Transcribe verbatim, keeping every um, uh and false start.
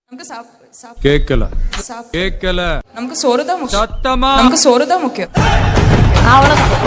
நமக்கு சாப் சாப் கேக்கல சாப் கேக்கல நமக்கு சோறு தான் முக்கியம். சத்தமா நமக்கு சோறு தான் முக்கியம். அவ்வளவுதான்.